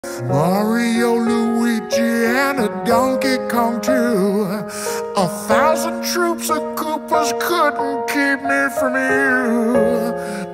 Mario, Luigi, and a Donkey Kong too. 1,000 troops of Koopas couldn't keep me from you.